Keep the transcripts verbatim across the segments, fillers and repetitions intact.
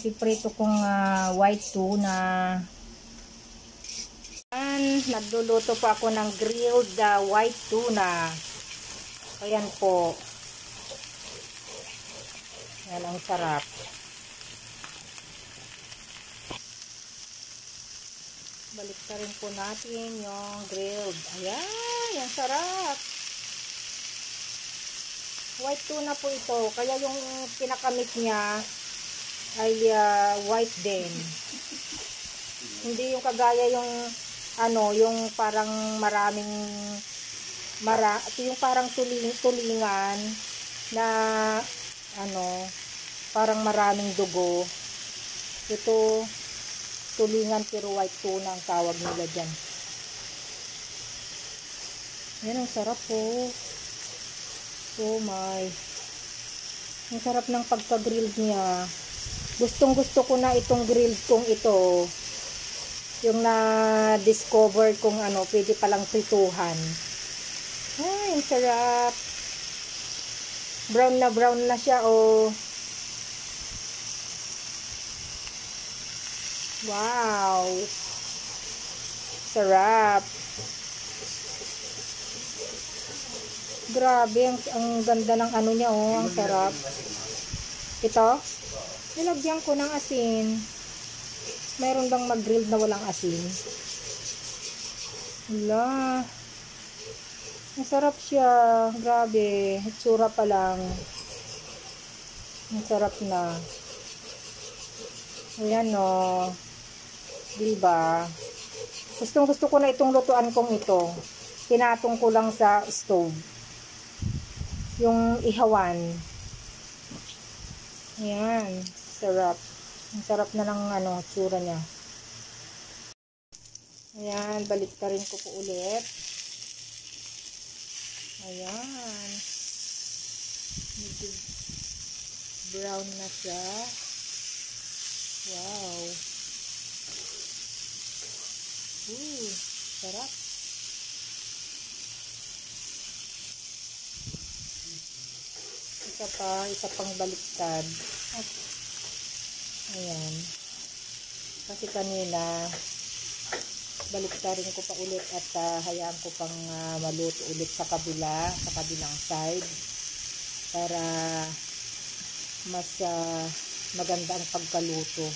piprito kong uh, white tuna. And nagluluto po ako ng grilled uh, white tuna. Ayan po. Yan ang sarap. Balik na rin po natin yung grilled. Ayan, ang sarap. White tuna po ito. Kaya yung pinakamit niya ay uh, white din. Hindi yung kagaya yung ano, yung parang maraming mara, yung parang tuling, tulingan na ano, parang maraming dugo. Ito tulingan pero white tuna ang tawag nila dyan. Yan, ang sarap po. Oh my. Ang sarap ng pagka-grilled niya. Gustong gusto ko na itong grilled kong ito. Yung na-discover kong ano, pwede palang prituhan. Ay, ang sarap. Brown na brown na siya, oh. Wow. Sarap. Grabe, ang, ang ganda ng ano niya, oh. Ang sarap. Ito, nilagyan ko ng asin. Mayroon bang mag-grilled na walang asin? Wala. Ang sarap siya. Grabe. Itsura pa lang. Ang sarap na. Ayan, o. Diba? Gustong gusto ko na itong lutuan kong ito. Tinatong ko lang sa stove. Yung ihawan. Ayan. Sarap. Ang sarap na ng ano, tsura niya. Ayan, balik ka rin ko po ulit. Ayan. Medyo brown na siya. Wow. Ooh, sarap. Isa pa, isa pang baliktad. Ayan. Kasi kanina, baliktarin ko pa ulit at uh, hayaan ko pang uh, maluto ulit sa kabila, sa kabilang side. Para mas uh, maganda ang pagkaluto.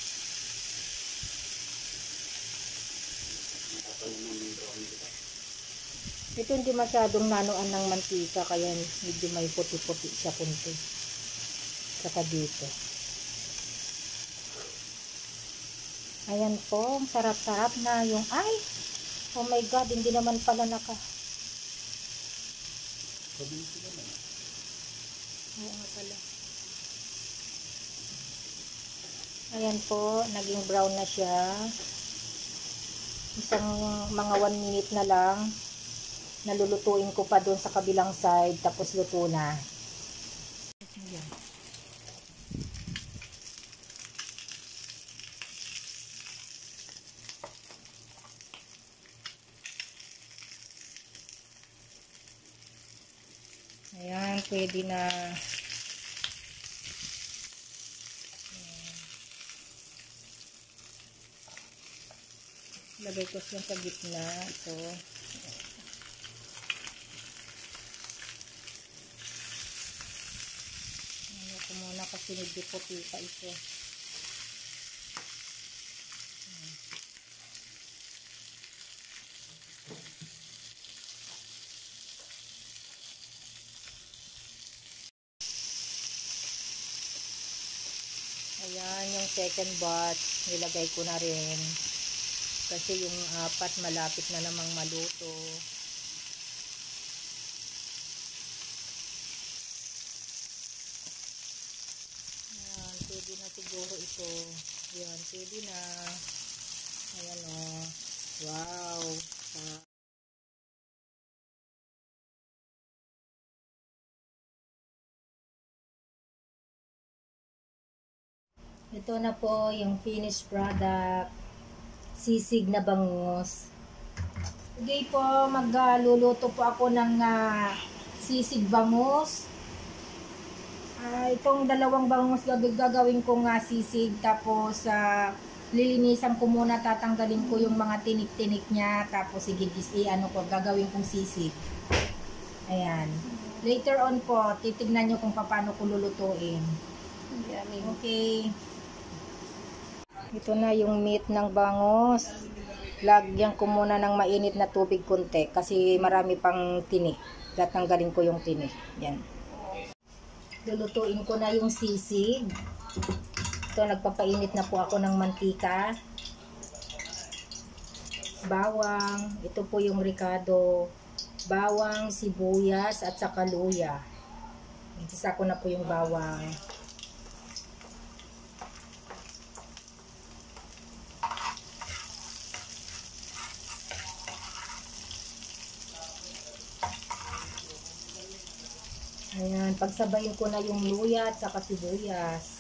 Ito hindi masyadong nanuan ng mantika, kaya medyo may puti-puti siya kunti. Saka dito. Ayan po, ang sarap-sarap na yung, ay, oh my god, hindi naman pala naka. Oo nga pala. Ayan po, naging brown na siya. Isang mga one minute na lang. Nalulutuin ko pa doon sa kabilang side, tapos luto na. Ayan. Ayan, pwede na. Ayan. Lagay ko siya sa gitna. Ito. Ano ko muna kasi medyo puti pa ito. Ayan, yung second batch, nilagay ko na rin. Kasi yung apat, malapit na namang maluto. Ayan, pwede na siguro ito. Ayan, pwede na. Ayan o. Oh. Wow. Ah. Ito na po yung finished product. Sisig na bangus. Okay po, magluluto po ako ng uh, sisig bangus. Ah, itong dalawang bangus gag- gagawin ko nga sisig, tapos ah, lilinisan ko muna, tatanggalin ko yung mga tinik-tinik niya, tapos sige, i ano ko, gagawin kong sisig. Ayan. Later on po, titignan nyo kung paano ko lulutuin. Okay. Ito na yung meat ng bangus. Lagyan ko muna ng mainit na tubig konti kasi marami pang tinik. Tatanggalin ko yung tinik. Yan. Lulutuin ko na yung sisig. Ito, nagpapainit na po ako ng mantika. Bawang. Ito po yung ricado. Bawang, sibuyas, at saka luya. Igisa ko na po yung bawang. Ayan, pagsabayin ko na yung luya at saka sibuyas.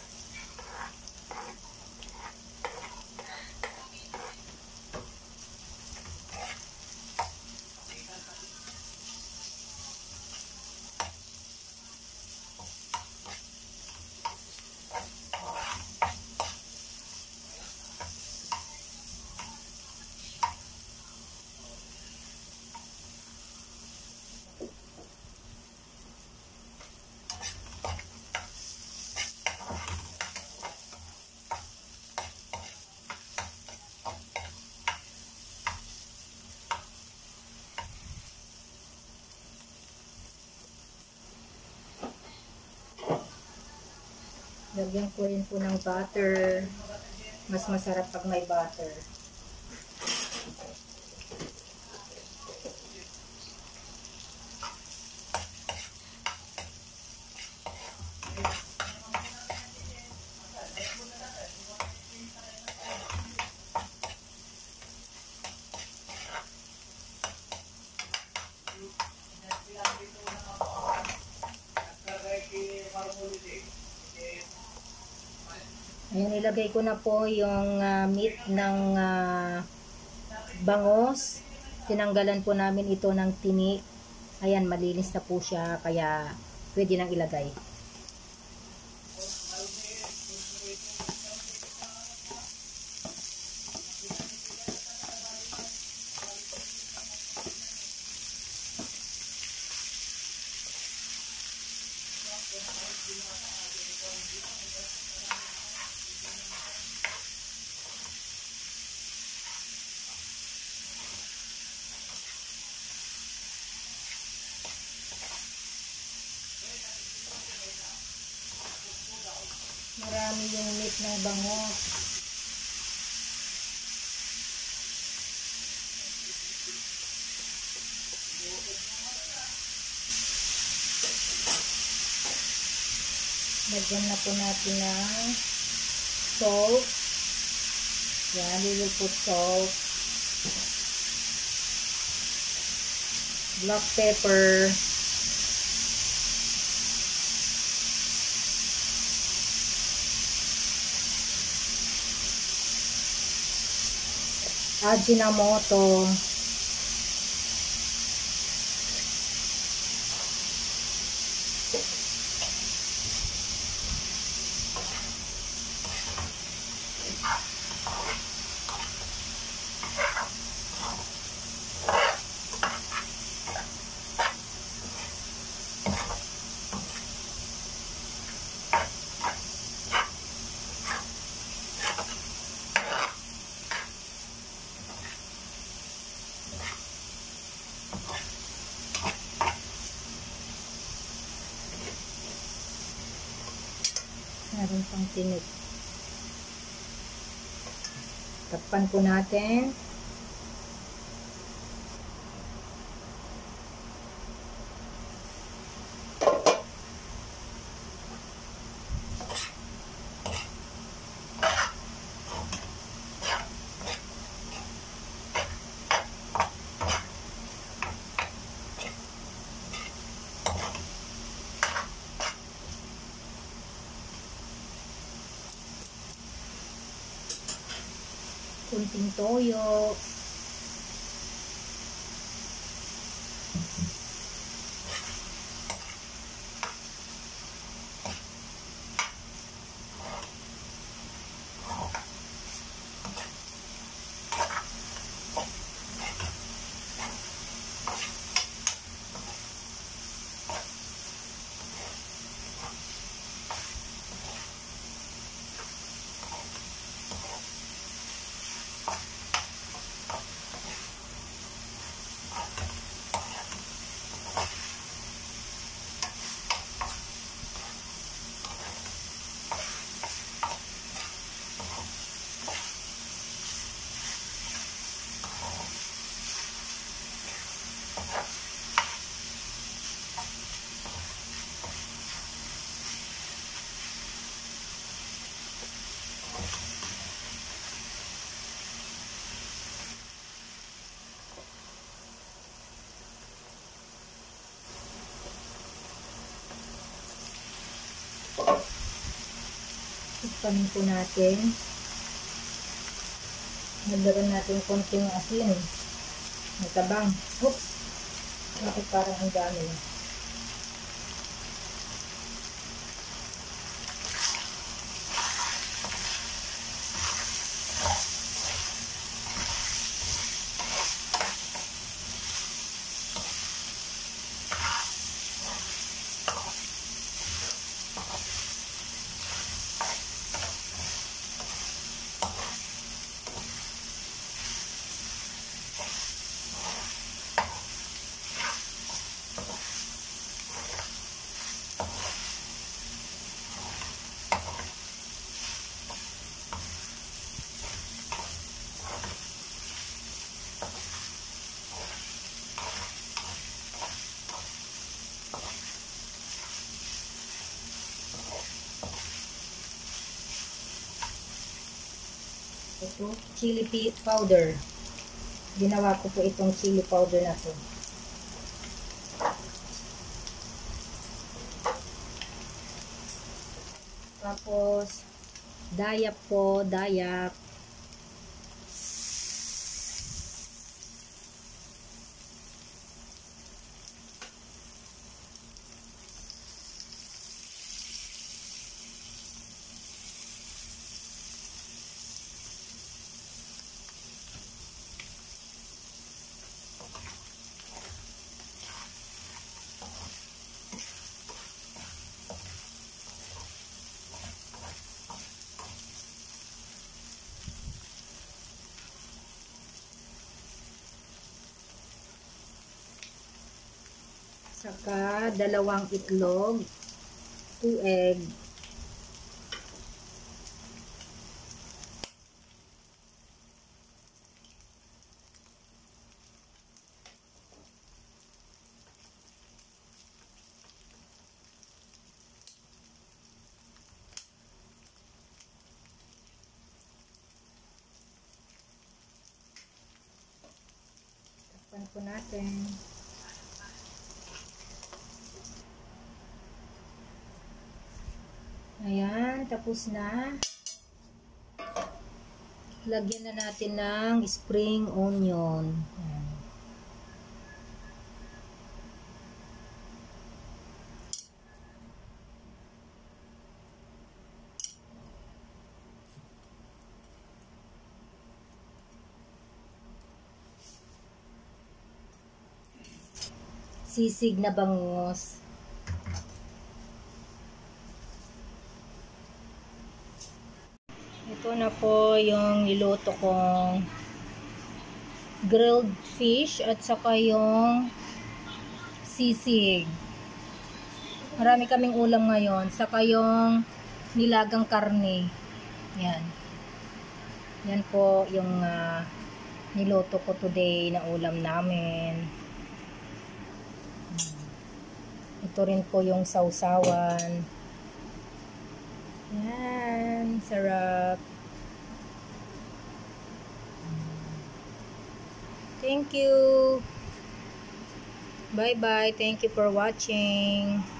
Lagyan ko rin po ng butter. Mas masarap pag may butter. Ayan, ilagay ko na po yung uh, meat ng uh, bangus. Tinanggalan po namin ito ng tinik. Ayan, malinis na po siya, kaya pwede nang ilagay. Marami yung meat ng bangus. Lagyan na po natin ng salt. Yan, we will put salt. Black pepper. Ajinomoto. Meron pang tinik. Takpan po natin. Kunting toyo. Tikpanin po natin. Nagdagan natin konting asin. Matabang. Oops! Bakit parang ang dami? Ito, chili powder. Ginawa ko po itong chili powder na to. Tapos, dayap po, dayap. Saka dalawang itlog, two egg. Takpan po natin. Ayan, tapos na. Lagyan na natin ng spring onion. Ayan. Sisig na bangus. Ito na po yung niluto kong grilled fish at saka yung sisig. Marami kaming ulam ngayon. Saka yung nilagang karne. Yan. Yan po yung uh, niluto ko today na ulam namin. Ito rin po yung sausawan. Yan. Sarap. Thank you. Bye bye. Thank you for watching.